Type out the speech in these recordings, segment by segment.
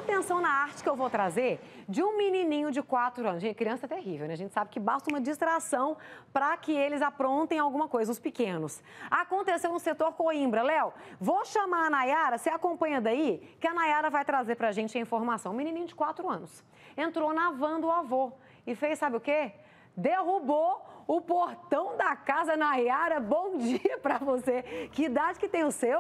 atenção na arte que eu vou trazer de um menininho de 4 anos. Gente, criança é terrível, né? A gente sabe que basta uma distração para que eles aprontem alguma coisa, os pequenos. Aconteceu no setor Coimbra. Léo, vou chamar a Nayara, você acompanha daí, que a Nayara vai trazer pra gente a informação. Um menininho de 4 anos entrou na van do avô e fez, sabe o quê? Derrubou o portão da casa. Nayara, bom dia pra você. Que idade que tem o seu?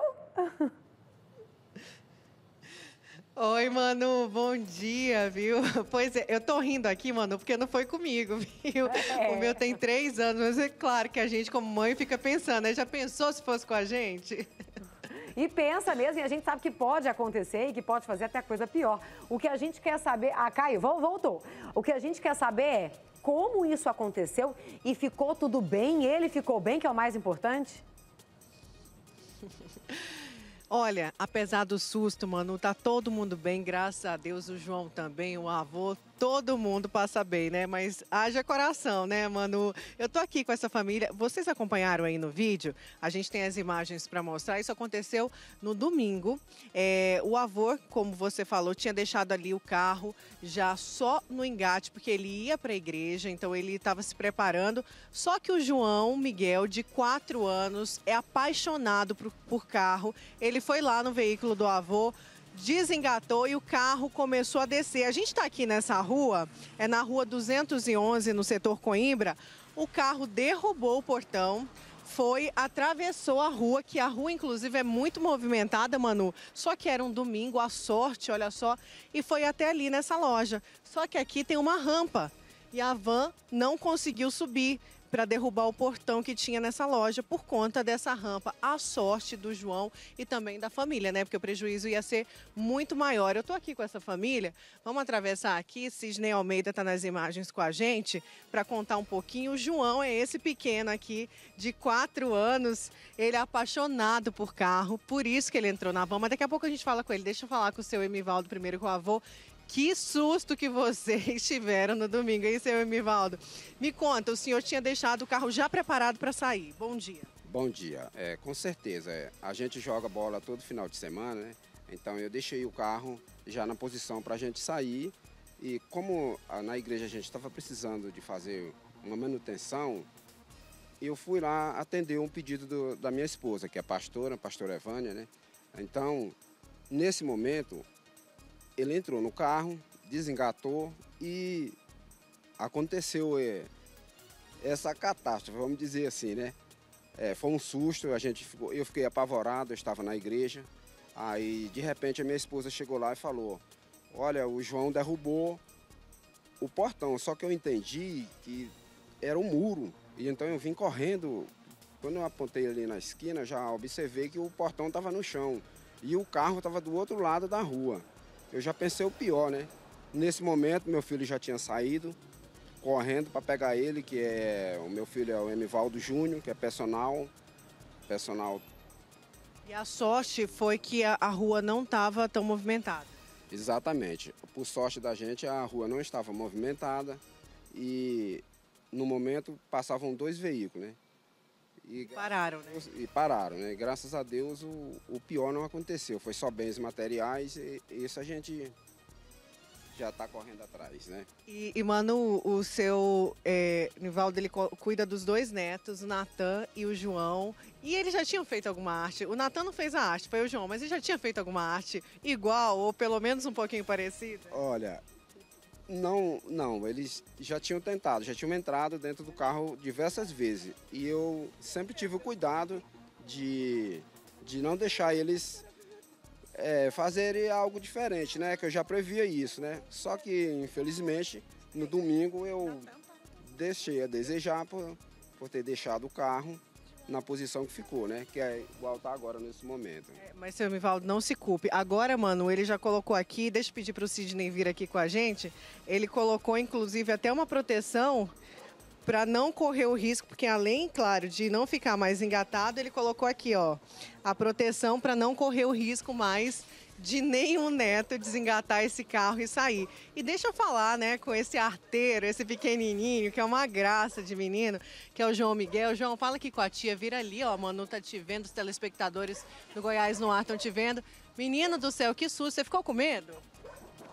Oi, Manu, bom dia, viu? Pois é, eu tô rindo aqui, Manu, porque não foi comigo, viu? O meu tem 3 anos, mas é claro que a gente, como mãe, fica pensando, né? Já pensou se fosse com a gente? E pensa mesmo, e a gente sabe que pode acontecer e que pode fazer até coisa pior. O que a gente quer saber... Ah, Caio, voltou. O que a gente quer saber é como isso aconteceu e ficou tudo bem, ele ficou bem, que é o mais importante? Olha, apesar do susto, Manu, tá todo mundo bem, graças a Deus, o João também, o avô, todo mundo passa bem, né? Mas haja coração, né, Manu? Eu tô aqui com essa família, vocês acompanharam aí no vídeo? A gente tem as imagens para mostrar, isso aconteceu no domingo. O avô, como você falou, tinha deixado ali o carro já só no engate, porque ele ia para a igreja, então ele estava se preparando. Só que o João Miguel, de 4 anos, é apaixonado por carro. Ele foi lá no veículo do avô, desengatou e o carro começou a descer. A gente está aqui nessa rua, é na rua 211, no setor Coimbra. O carro derrubou o portão, atravessou a rua, que a rua, inclusive, é muito movimentada, Manu. Só que era um domingo, à sorte, olha só, e foi até ali nessa loja. Só que aqui tem uma rampa e a van não conseguiu subir para derrubar o portão que tinha nessa loja por conta dessa rampa. A sorte do João e também da família, né? Porque o prejuízo ia ser muito maior. Eu tô aqui com essa família, vamos atravessar aqui. Sidney Almeida tá nas imagens com a gente para contar um pouquinho. O João é esse pequeno aqui de 4 anos. Ele é apaixonado por carro, por isso que ele entrou na van. Mas daqui a pouco a gente fala com ele. Deixa eu falar com o seu Emivaldo primeiro, com o avô. Que susto que vocês tiveram no domingo, hein, seu Emivaldo? Me conta, o senhor tinha deixado o carro já preparado para sair. Bom dia. Bom dia. Com certeza. A gente joga bola todo final de semana, né? Então eu deixei o carro já na posição para a gente sair. E como na igreja a gente estava precisando de fazer uma manutenção, eu fui lá atender um pedido da minha esposa, que é a pastora Evânia, né? Então, nesse momento, ele entrou no carro, desengatou e aconteceu essa catástrofe, vamos dizer assim, né? Foi um susto, eu fiquei apavorado, eu estava na igreja. Aí, de repente, a minha esposa chegou lá e falou: olha, o João derrubou o portão, só que eu entendi que era um muro. E então eu vim correndo. Quando eu apontei ali na esquina, já observei que o portão estava no chão e o carro estava do outro lado da rua. Eu já pensei o pior, né? Nesse momento, meu filho já tinha saído, correndo para pegar ele, o meu filho é o Emivaldo Júnior, que é personal. E a sorte foi que a rua não estava tão movimentada. Exatamente. Por sorte da gente, a rua não estava movimentada e, no momento, passavam 2 veículos, né? Pararam, né? E pararam, né? Graças a Deus o pior não aconteceu. Foi só bens materiais e isso a gente já está correndo atrás, né? E Manu, o seu Nivaldo, ele cuida dos 2 netos, o Natan e o João. E eles já tinham feito alguma arte? O Natan não fez a arte, foi o João, mas ele já tinha feito alguma arte igual ou pelo menos um pouquinho parecida? Olha, não, eles já tinham tentado, já tinham entrado dentro do carro diversas vezes. E eu sempre tive o cuidado de não deixar eles fazerem algo diferente, né? Que eu já previa isso, né? Só que, infelizmente, no domingo eu deixei a desejar por ter deixado o carro na posição que ficou, né? Que é igual tá agora nesse momento. Mas, seu Emivaldo, não se culpe. Agora, Manu, ele já colocou aqui, deixa eu pedir para o Sidney vir aqui com a gente, ele colocou, inclusive, até uma proteção para não correr o risco, porque além, claro, de não ficar mais engatado, ele colocou aqui, ó, a proteção para não correr o risco mais de nenhum neto desengatar esse carro e sair. E deixa eu falar, né, com esse arteiro, esse pequenininho, que é uma graça de menino, que é o João Miguel. João, fala aqui com a tia, vira ali, ó, a Manu tá te vendo, os telespectadores do Goiás no Ar estão te vendo. Menino do céu, que susto, você ficou com medo?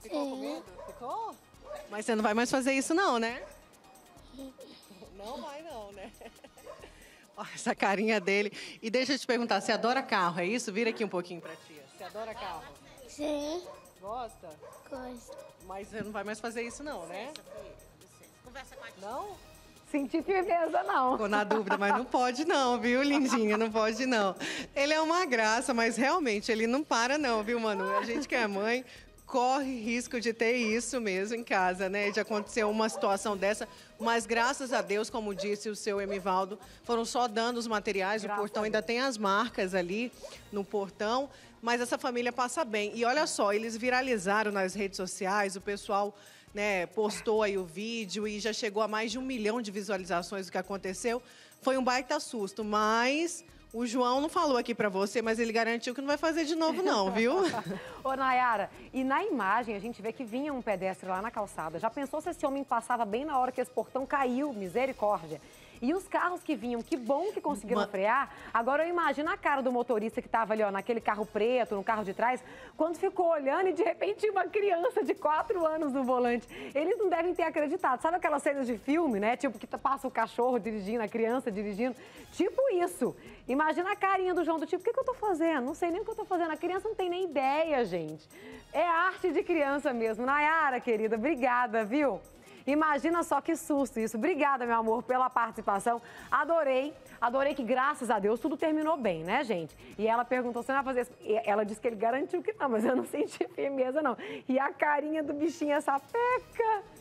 Ficou com medo? Ficou? Mas você não vai mais fazer isso não, né? Não vai não, né? Olha essa carinha dele. E deixa eu te perguntar, você adora carro, é isso? Vira aqui um pouquinho pra tia. Você adora carro? Sim, Gosta? gosto. Mas você não vai mais fazer isso não, né? Não? Sentir firmeza, não. Ficou na dúvida, mas não pode não, viu, lindinha? Não pode não. Ele é uma graça, mas realmente ele não para não, viu, Manu? A gente que é mãe corre risco de ter isso mesmo em casa, né? De acontecer uma situação dessa, mas graças a Deus, como disse o seu Emivaldo, foram só dando os materiais, o portão ainda tem as marcas ali no portão, mas essa família passa bem. E olha só, eles viralizaram nas redes sociais, o pessoal, né, postou aí o vídeo e já chegou a mais de 1 milhão de visualizações do que aconteceu. Foi um baita susto, mas o João não falou aqui pra você, mas ele garantiu que não vai fazer de novo não, viu? Ô, Nayara, e na imagem a gente vê que vinha um pedestre lá na calçada. Já pensou se esse homem passava bem na hora que esse portão caiu? Misericórdia. E os carros que vinham, que bom que conseguiram frear. Agora eu imagino a cara do motorista que estava ali, ó, naquele carro preto, no carro de trás, quando ficou olhando e de repente uma criança de 4 anos no volante. Eles não devem ter acreditado. Sabe aquelas cenas de filme, né? Tipo, que passa o cachorro dirigindo, a criança dirigindo. Tipo isso. Imagina a carinha do João, do tipo, o que eu tô fazendo? Não sei nem o que eu tô fazendo. A criança não tem nem ideia, gente. É arte de criança mesmo. Nayara, querida, obrigada, viu? Imagina só que susto isso. Obrigada, meu amor, pela participação. Adorei. Adorei que, graças a Deus, tudo terminou bem, né, gente? E ela perguntou se não vai fazer isso. E ela disse que ele garantiu que não, mas eu não senti firmeza, não. E a carinha do bichinho, essa peca.